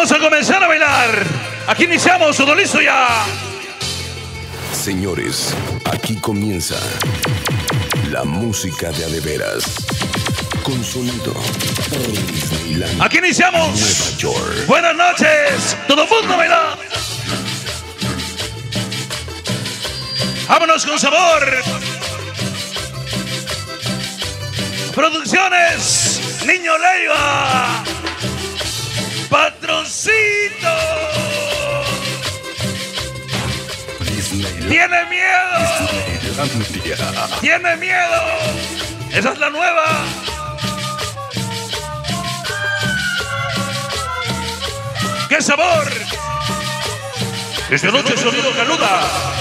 Vamos a comenzar a bailar. Aquí iniciamos, todo listo ya. Señores, aquí comienza la música de adeveras. Con sonido Disneyland. Aquí iniciamos. Nueva York. Buenas noches. Todo el mundo baila. Vámonos con sabor. Producciones Niño Leiva. Patroncito. Disneyland. Tiene miedo. Disneylandia. Tiene miedo. Esa es la nueva. ¡Qué sabor! Esta noche sonido Caluda.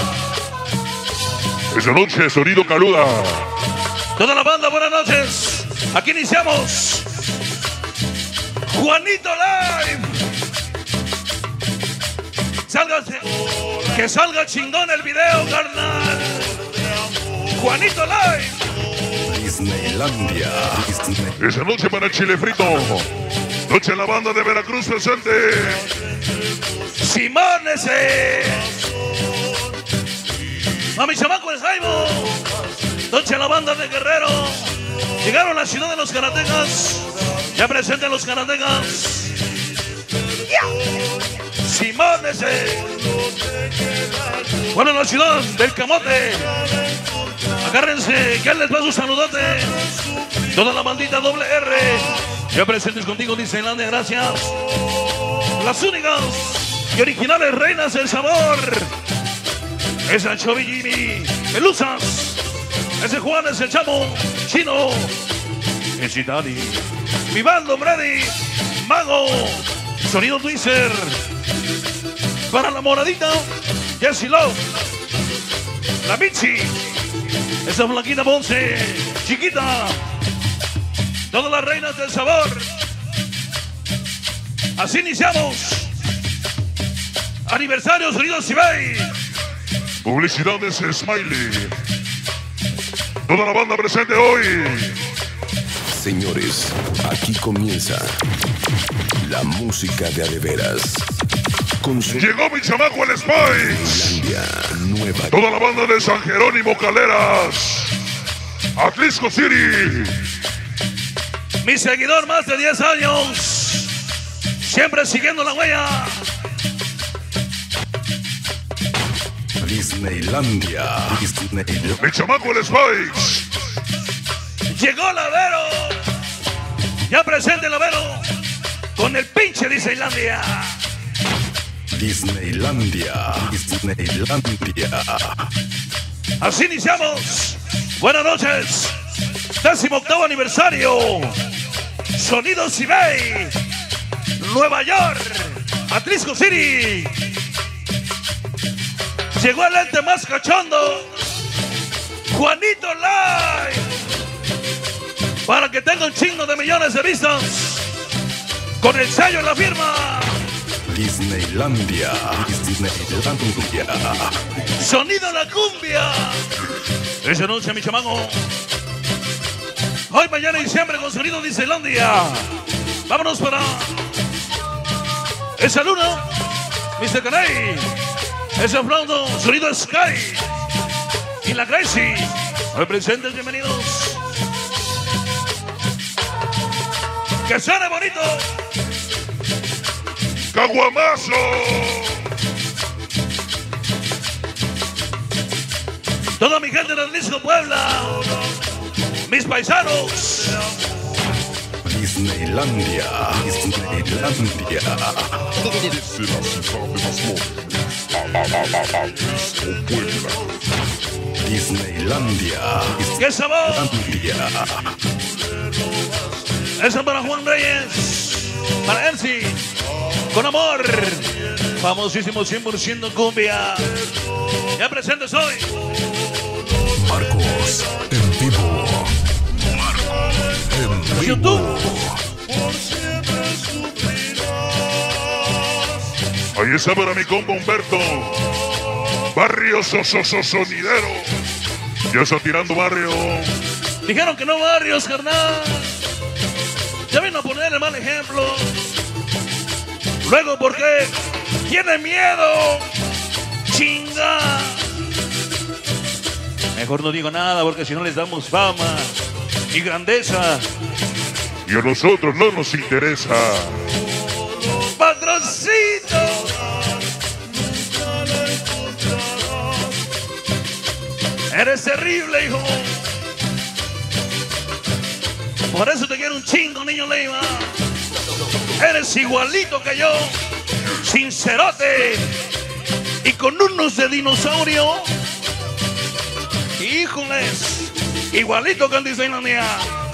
Esta noche, sonido Caluda. Toda la banda, buenas noches. Aquí iniciamos. Juanito Live. Sálgase. Que salga chingón el video, carnal. Juanito Live. Disneylandia. Esta noche para Chile Frito. Noche la banda de Veracruz presente. Simón ese. Mami chamaco el Jaimo. Noche la banda de Guerrero. Llegaron a la ciudad de los karatecas. Ya presenten los karatecas. Simón ese. Bueno, la ciudad del Camote. Agárrense, que les va su saludote. Toda la bandita doble R. Ya presentes contigo, Disneylandia, gracias. Las únicas y originales reinas del sabor. Esa Chovy Jimmy, Pelusas. Ese Juan, ese Chamo, Chino. Ese Dani. Mi bando, Brady. Mago. Sonido Twister. Para la moradita, Jessie Love. La Michi. Esa flaquita Ponce. Chiquita. Todas las reinas del sabor. Así iniciamos. Aniversario Sonido Cibay. Publicidades Smiley. Toda la banda presente hoy. Señores, aquí comienza la música de adeveras. Con su Llegó mi chamaco el Spice. Disneylandia Nueva Toda la banda de San Jerónimo Caleras. Atlisco City. Mi seguidor más de 10 años. Siempre siguiendo la huella. Disneylandia. Disneylandia. Mi chamaco el Spice. Llegó Lavero. Ya presente Lavero. Con el pinche Disneylandia. Disneylandia. Disneylandia. Así iniciamos. Buenas noches. 18º aniversario. Sonido Cibay. Nueva York. Atlisco City. Llegó el ente más cachondo. Juanito Live. Para que tenga un chingo de millones de vistas. Con el sello en la firma. Disneylandia. Disneylandia. Sonido La Cumbia. Esa noche, mi chamaco. Hoy, mañana y siempre con Sonido Disneylandia. Vámonos para esa luna, Mr. Canay. Ese flauto, Sonido Sky. Y la Gracie. Hoy presentes, bienvenidos. Que suene bonito. Caguamazo. Toda mi gente de Atlisco, Puebla. Mis paisanos. Disneylandia. Disneylandia. Disneylandia. ¡Qué sabor! Disneylandia. Esa para Juan Reyes. Para Elsie. Con amor. Famosísimo 100% cumbia. Ya presentes hoy. Marcos en vivo. Marcos en vivo. YouTube. Ahí está para mi compa Humberto. Barrio Sonidero. Ya está tirando barrio. Dijeron que no barrios, carnal. Ya vino a poner el mal ejemplo. Luego, ¿por qué? Tiene miedo. Chinga. Mejor no digo nada porque si no les damos fama y grandeza. Y a nosotros no nos interesa. Patrocito. Eres terrible, hijo. Por eso te quiero un chingo, niño Leiva. Eres igualito que yo. Sincerote. Y con unos de dinosaurio. Híjoles. Igualito que el Disneylandia.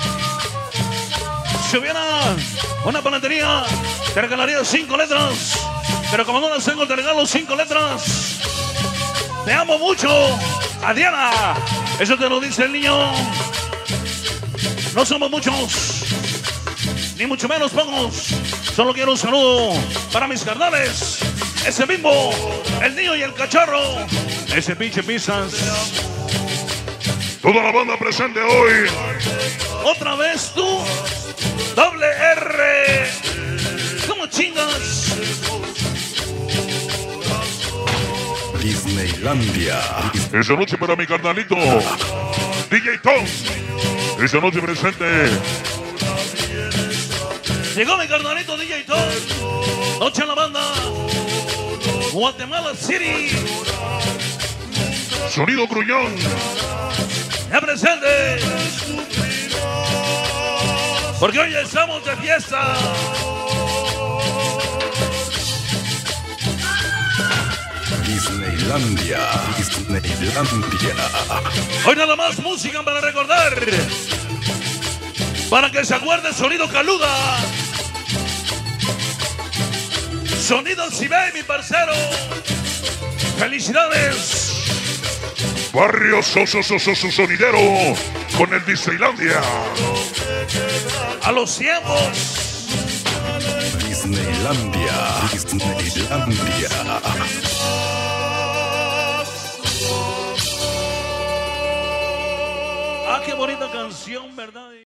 Si hubiera una panadería, te regalaría 5 letras. Pero como no las tengo, te regalo 5 letras. Te amo mucho. A Diana. Eso te lo dice el niño. No somos muchos. Ni mucho menos pocos. Solo quiero un saludo para mis carnales. Ese mismo, el niño y el cacharro. Ese pinche pizzas. Toda la banda presente hoy. Otra vez tú. Doble R. ¿Cómo chingas? Disneylandia. Esa noche para mi carnalito DJ Tom. Esa noche presente. Llegó mi carnalito DJ Tom. Noche en la banda. Guatemala City. Sonido Gruñón. Ya presente. Porque hoy estamos de fiesta. Disneylandia. Disneylandia. Hoy nada más música para recordar. Para que se acuerde sonido Caluda. Sonido Cibé, mi parcero. Felicidades. Barrio Sonidero con el Disneylandia. A los tiempos. Disneylandia. Disneylandia. Ah, qué bonita canción, ¿verdad?